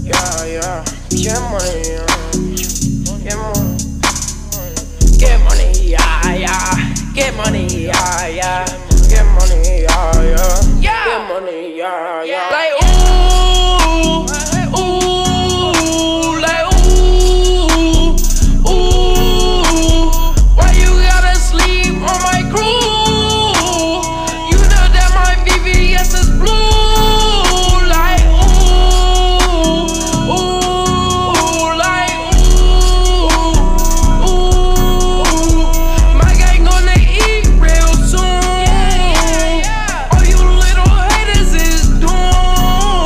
Yeah, yeah. Get money, get money. Get money, yeah, yeah. Get money, yeah, yeah. Get money, yeah, yeah. Get money, yeah, yeah. Like ooh, ooh, like ooh, ooh. Why you gotta sleep on my crew? You know that my VVS is blue. Like ooh, ooh, like ooh, ooh. My gang gonna eat real soon. All you little haters is doomed.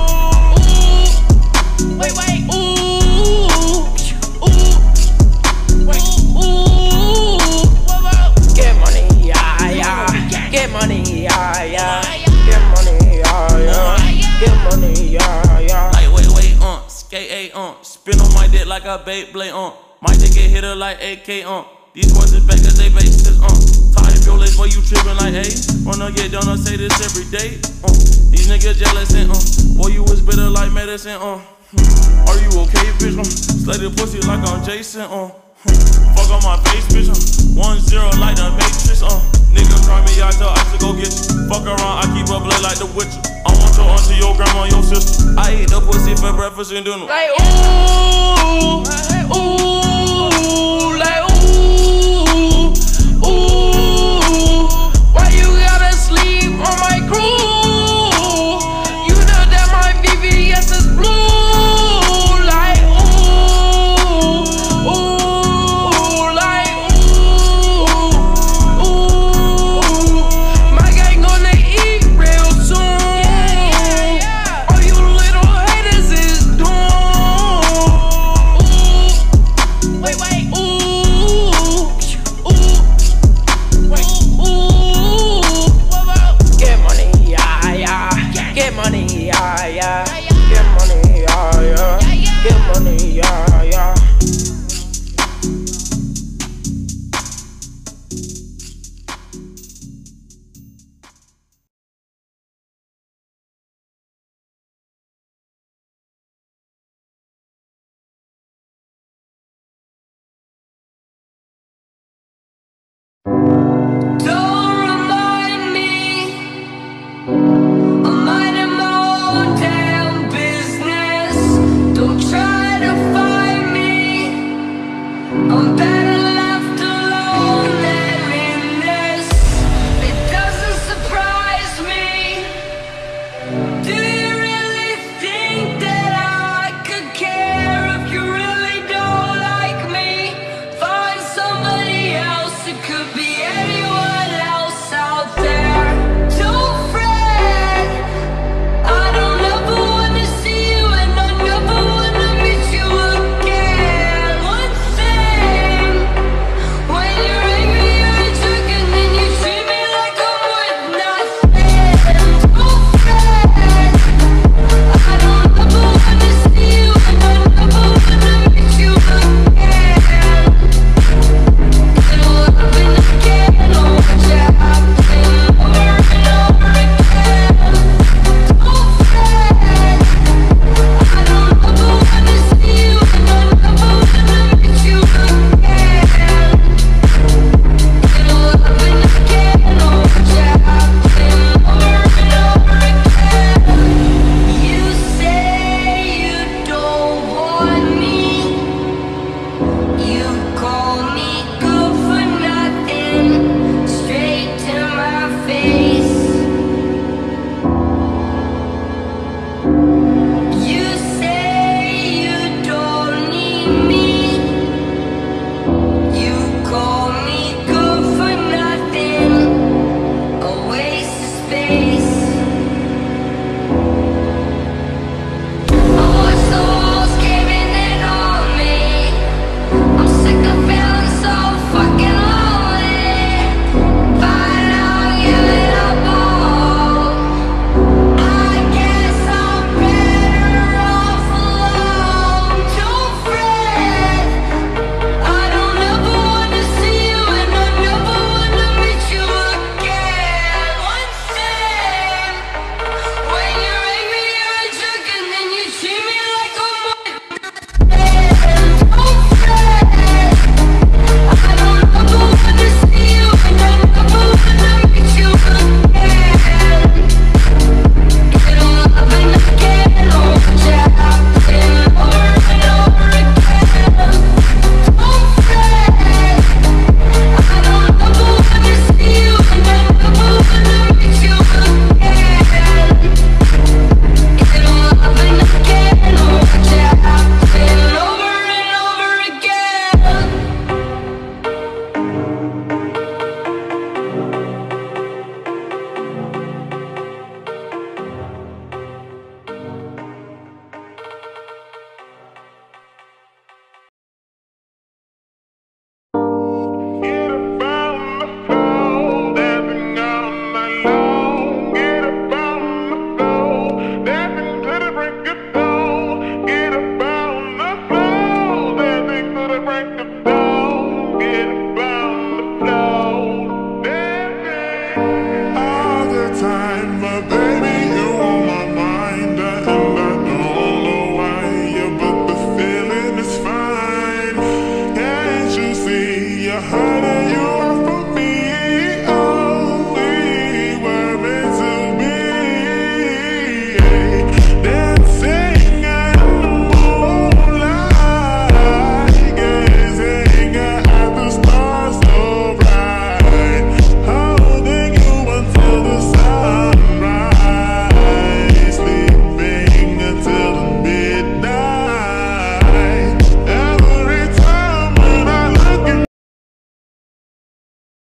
Ooh, wait, ooh, ooh, wait, ooh. Get money, yeah, yeah. Get money, yeah, yeah. Get money, yeah, yeah. Get money, yeah, yeah. Like wait, skate A, spin on my dick like a Beyblade, my dick get hit her like AK, These boys is back cause they bases, Tired of your legs, boy, you trippin' like, hey. Wanna get done, I say this every day, These niggas jealous and, boy, you was bitter like medicine, Are you okay, bitch, Slay the pussy like I'm Jason, Fuck on my face, bitch, 1-0 like the Matrix, Nigga try me, I tell Ice to go get you. Fuck around, I keep a blade like the Witcher. I want your auntie, your grandma, your sister. I eat the pussy for breakfast and dinner. Like ooh, ooh.